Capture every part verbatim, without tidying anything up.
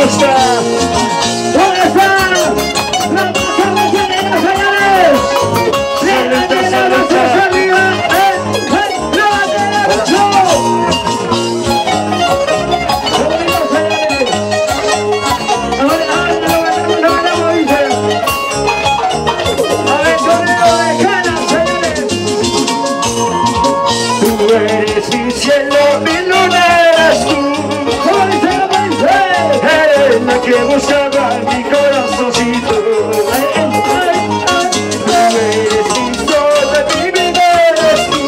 gusta. ¿Dónde está? La masa rellena, señores. Levante la masa arriba. ¡Eh! ¡Eh! ¡Levante la masa! Eres mi cielo, mi luna eres tú. Eres la que buscaba mi corazoncito. Tú eres mi sol de mi vida, eres tú.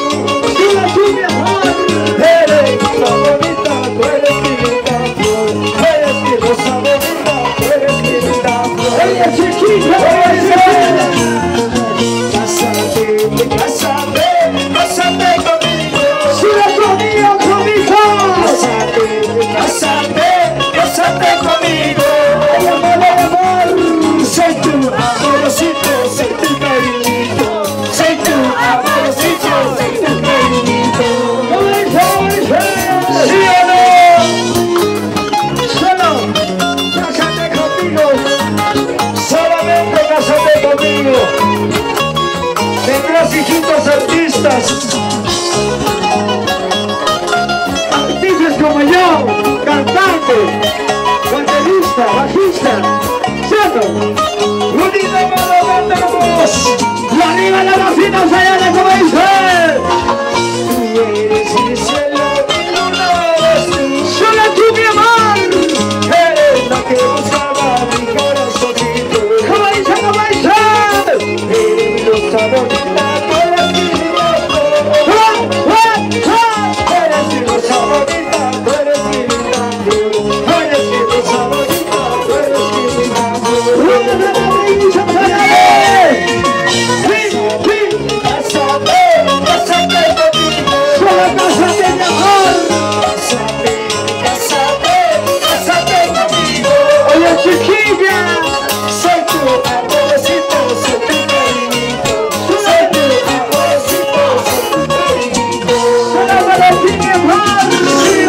Eres mi favorita, tú eres mi linda flor. Eres mi rosa bonita, tú eres mi linda flor. Ella es chiquita, cásate, cásate, cásate conmigo. Cásate, cásate, cásate conmigo. Soy tu amorosito, soy tu cariñito. Soy tu amorosito, soy tu cariñito. ¿Sí o no? Solo, cásate conmigo. Solamente cásate conmigo. Tendrás hijitos artistas. Como yo, cantante, baterista, bajista, ¿cierto? Unida para mandamos, la arriba la vacina, allá como dice. Tú eres mi cielo, mi luna eres tú. Solo tú, mi amor, eres la que buscaba mi corazoncito. Como dice, como dice. Eres mi rosa bonita, tú eres mi linda flor. Eres mi rosa bonita. Sí,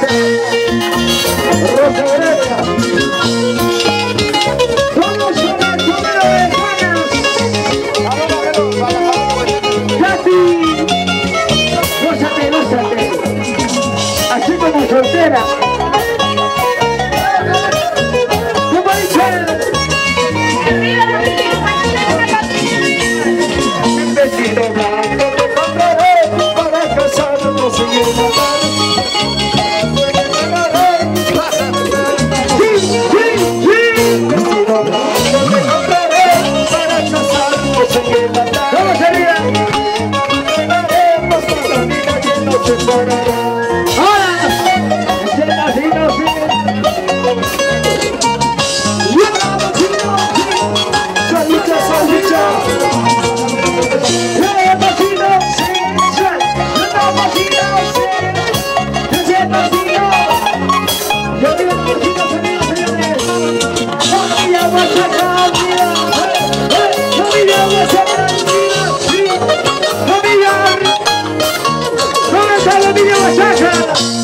Rosa Grecia. Vamos a ver primero de ganas. Katy. Gózate, gózate. Así como soltera. ¿Cómo dice? Un vestido blanco te compraré para casarnos en el Natal. Sí, sí, sí. Vestido blanco te compraré para casarnos en el Natal. ¿Cómo sería? Haremos nuestra vida que no se parará. ¡Ahora! ¡Ese vecino sí! ¡Salita, salita! ¡Familia Guasaca!